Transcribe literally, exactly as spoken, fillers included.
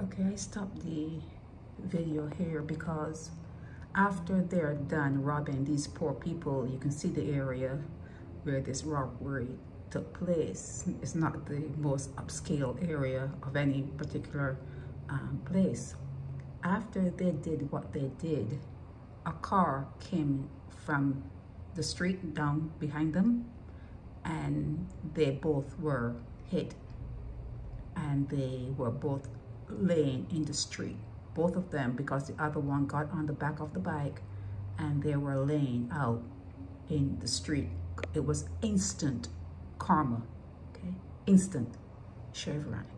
Okay, I stopped the video here because after they're done robbing these poor people, you can see the area where this robbery took place. It's not the most upscale area of any particular um, place. After they did what they did, a car came from the street down behind them, and they both were hit, and they were both laying in the street, both of them, because the other one got on the back of the bike and they were laying out in the street. It was instant karma, okay? Instant. Chevron.